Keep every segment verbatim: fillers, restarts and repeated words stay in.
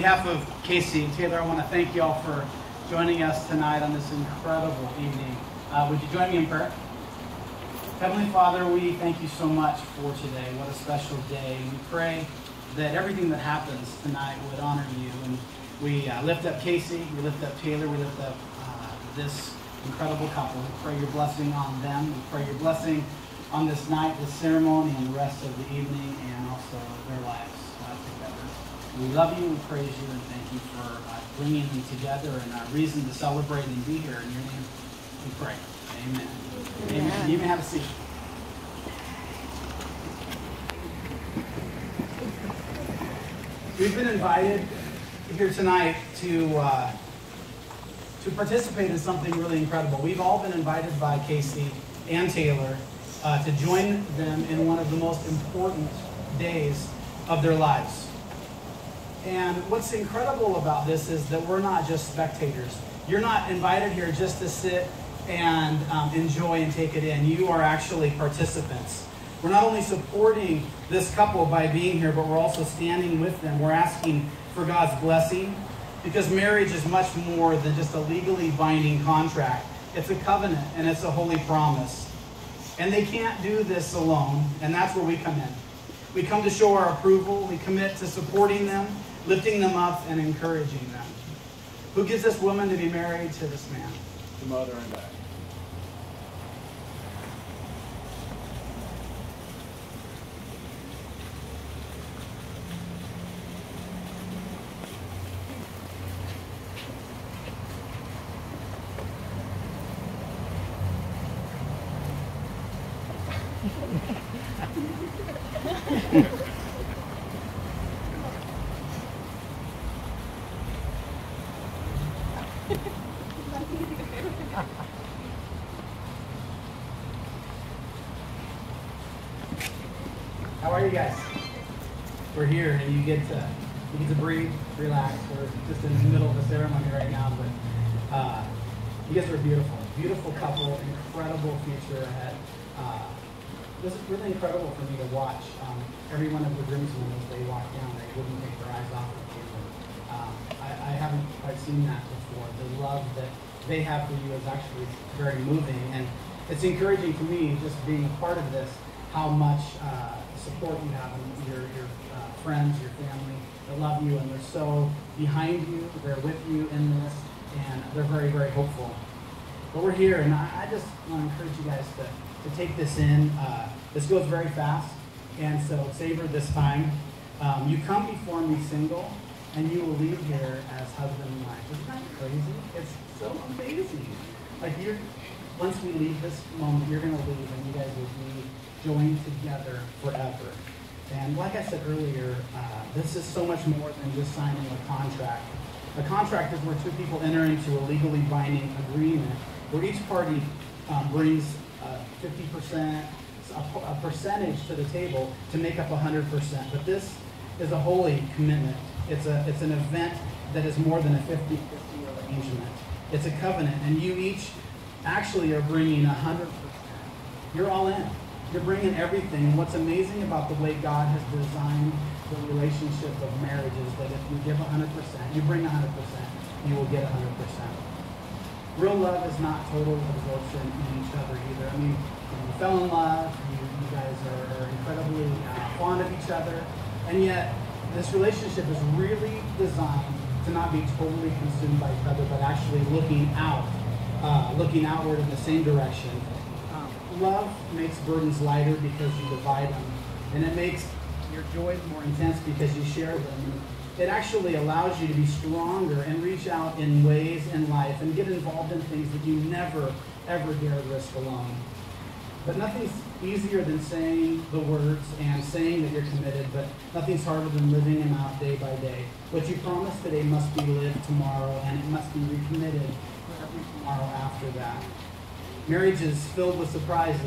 behalf of Casey and Taylor, I want to thank you all for joining us tonight on this incredible evening. Uh, would you join me in prayer? Heavenly Father, we thank you so much for today. What a special day. We pray that everything that happens tonight would honor you. And we uh, lift up Casey, we lift up Taylor, we lift up uh, this incredible couple. We pray your blessing on them. We pray your blessing on this night, this ceremony, and the rest of the evening, and also their lives uh, together. We love you, we praise you, and thank you for uh, bringing them together and a reason to celebrate and be here. In your name we pray. Amen. Amen. Amen. You may have a seat. We've been invited here tonight to uh, to participate in something really incredible. We've all been invited by Casey and Taylor uh, to join them in one of the most important days of their lives. And what's incredible about this is that we're not just spectators. You're not invited here just to sit and um, enjoy and take it in. You are actually participants. We're not only supporting this couple by being here, but we're also standing with them. We're asking for God's blessing, because marriage is much more than just a legally binding contract. It's a covenant, and it's a holy promise. And they can't do this alone, and that's where we come in. We come to show our approval. We commit to supporting them, lifting them up, and encouraging them. Who gives this woman to be married to this man? The mother and dad. How are you guys? We're here, and you get to you get to breathe, relax. We're just in the middle of the ceremony right now, but uh, you guys are beautiful, beautiful couple, incredible future ahead. Uh, this is really incredible for me to watch. Um, every one of the groomsmen, as they walk down, they wouldn't take their eyes off of you. Um, I, I haven't quite seen that before. The love that they have for you is actually very moving, and it's encouraging to me, just being part of this, how much uh, support you have in your, your uh, friends, your family. They love you, and they're so behind you. They're with you in this, and they're very, very hopeful. But we're here, and I, I just want to encourage you guys to, to take this in. Uh, this goes very fast, and so savor this time. Um, you come before me single, and you will leave here as husband and wife. Isn't that crazy? It's so amazing. Like, you're, once we leave this moment, you're going to leave, and you guys will be joined together forever. And like I said earlier, uh, this is so much more than just signing a contract. A contract is where two people enter into a legally binding agreement where each party um, brings uh, fifty percent, a, a percentage to the table to make up one hundred percent. But this is a holy commitment. It's, a, it's an event that is more than a fifty fifty arrangement. It's a covenant, and you each actually are bringing one hundred percent. You're all in. You're bringing everything. And what's amazing about the way God has designed the relationship of marriage is that if you give one hundred percent, you bring one hundred percent, you will get one hundred percent. Real love is not total absorption in each other either. I mean, you fell in love, you, you guys are, are incredibly uh, fond of each other, and yet this relationship is really designed to not be totally consumed by each other, but actually looking out, uh, looking outward in the same direction. Love makes burdens lighter because you divide them, and it makes your joys more intense because you share them. It actually allows you to be stronger and reach out in ways in life and get involved in things that you never, ever dare risk alone. But nothing's easier than saying the words and saying that you're committed, but nothing's harder than living them out day by day. What you promise today must be lived tomorrow, and it must be recommitted for every tomorrow after that. Marriage is filled with surprises.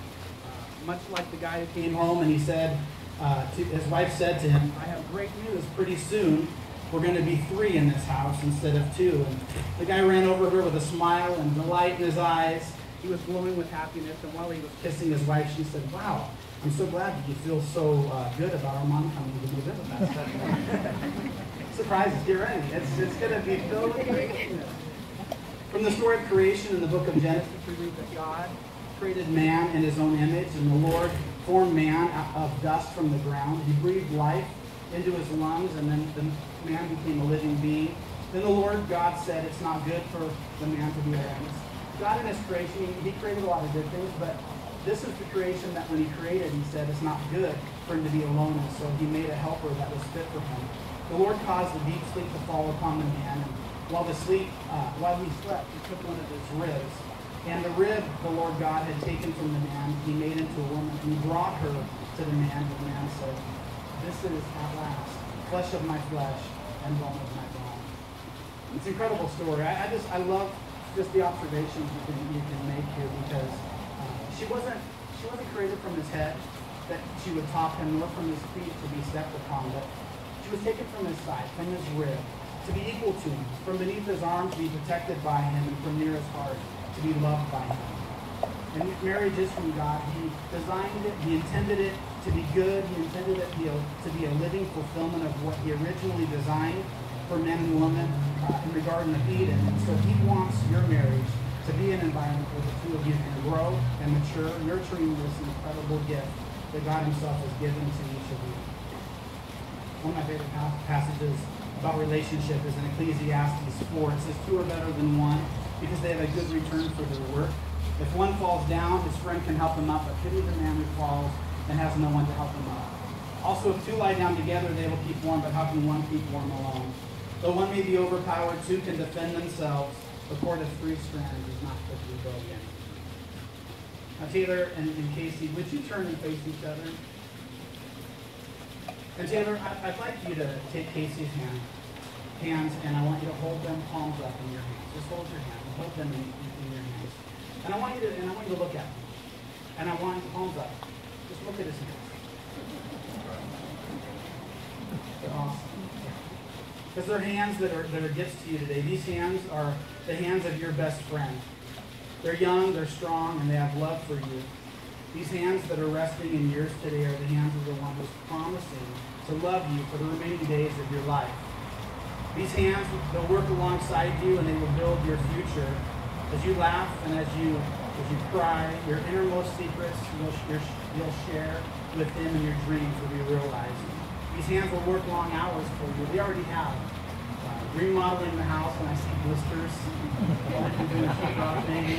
Uh, much like the guy who came home and he said, uh, to, his wife said to him, I have great news. Pretty soon we're going to be three in this house instead of two. And the guy ran over her with a smile and delight in his eyes. He was glowing with happiness, and while he was kissing his wife, she said, wow, I'm so glad that you feel so uh, good about our mom coming to live with us. surprises. Get ready. It's, it's going to be filled with greatness. From the story of creation in the book of Genesis, we read that God created man in his own image, and the Lord formed man out of dust from the ground. He breathed life into his lungs, and then the man became a living being. Then the Lord God said, it's not good for the man to be alone. God in his creation, he created a lot of good things, but this is the creation that when he created, he said it's not good for him to be alone, and so he made a helper that was fit for him. The Lord caused a deep sleep to fall upon the man, and while the sleep, uh, while he slept, he took one of his ribs, and the rib the Lord God had taken from the man, he made into a woman, and he brought her to the man. The man said, "This is at last flesh of my flesh and bone of my bone." It's an incredible story. I, I just, I love just the observations you can, you can make here, because uh, she wasn't, she wasn't created from his head that she would top him, nor from his feet to be stepped upon, but she was taken from his side, from his rib, to be equal to him, from beneath his arm to be protected by him, and from near his heart to be loved by him. And marriage is from God. He designed it, he intended it to be good, he intended it to be a, to be a living fulfillment of what he originally designed for men and women uh, in the Garden of Eden. And so he wants your marriage to be an environment where the two of you can grow and mature, nurturing this incredible gift that God himself has given to each of you. One of my favorite passages about relationship is in Ecclesiastes four. It says, two are better than one because they have a good return for their work. If one falls down, his friend can help him up, but pity the man who falls and has no one to help him up. Also, if two lie down together, they will keep warm, but how can one keep warm alone? Though one may be overpowered, two can defend themselves. The cord of three strands is not quickly broken. Now, Taylor and, and Casey, would you turn and face each other? And Taylor, I, I'd like you to take Casey's hand, hands, and I want you to hold them palms up in your hands. Just hold your hands. Hold them in, in, in your hands. And I want you to, and I want you to look at them. And I want palms up. Just look at his hands. They're awesome. Because they're hands that are, that are gifts to you today. These hands are the hands of your best friend. They're young, they're strong, and they have love for you. These hands that are resting in yours today are the hands of the one who's promising to love you for the remaining days of your life. These hands, they'll work alongside you, and they will build your future. As you laugh and as you as you cry, your innermost secrets you'll, you'll share with them, and your dreams will be realized. These hands will work long hours for you. They already have. Uh, remodeling the house, and I see blisters. I'm doing a sheetrock maybe.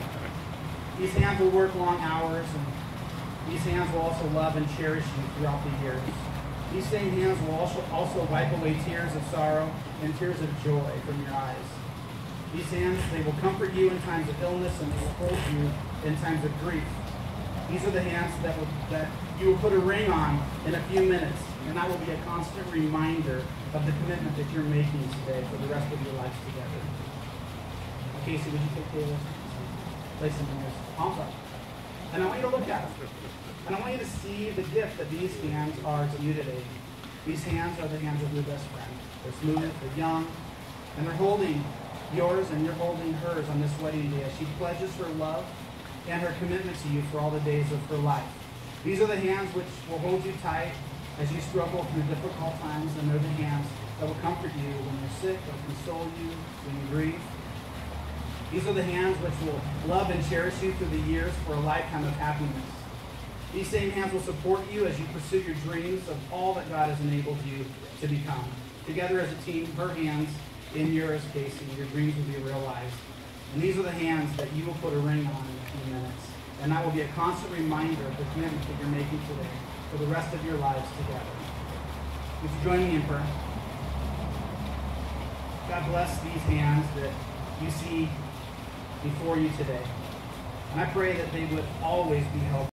These hands will work long hours, and these hands will also love and cherish you throughout the years. These same hands will also, also wipe away tears of sorrow and tears of joy from your eyes. These hands, they will comfort you in times of illness, and they will hold you in times of grief. These are the hands that, will, that you will put a ring on in a few minutes, and that will be a constant reminder of the commitment that you're making today for the rest of your lives together. Casey, would you take Taylor's hands? Place them in yours. Palms up. And I want you to look at them. And I want you to see the gift that these hands are to you today. These hands are the hands of your best friend. They're smooth, they're young, and they're holding yours, and you're holding hers on this wedding day as she pledges her love and her commitment to you for all the days of her life. These are the hands which will hold you tight as you struggle through difficult times, and they're the hands that will comfort you when you're sick, or console you when you grieve. These are the hands which will love and cherish you through the years for a lifetime of happiness. These same hands will support you as you pursue your dreams of all that God has enabled you to become. Together as a team, her hands in yours, Casey, your dreams will be realized. And these are the hands that you will put a ring on in a few minutes. And that will be a constant reminder of the commitment that you're making today for the rest of your lives together. Would you join me in prayer? God bless these hands that you see before you today. And I pray that they would always be held